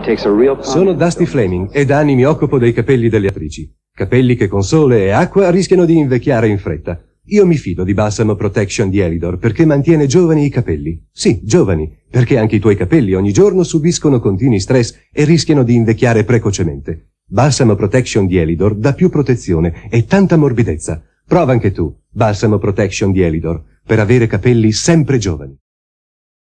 Sono Dusty Flaming e da anni mi occupo dei capelli delle attrici. Capelli che con sole e acqua rischiano di invecchiare in fretta. Io mi fido di Balsamo Protection di Elidor perché mantiene giovani i capelli. Sì, giovani, perché anche i tuoi capelli ogni giorno subiscono continui stress e rischiano di invecchiare precocemente. Balsamo Protection di Elidor dà più protezione e tanta morbidezza. Prova anche tu Balsamo Protection di Elidor per avere capelli sempre giovani.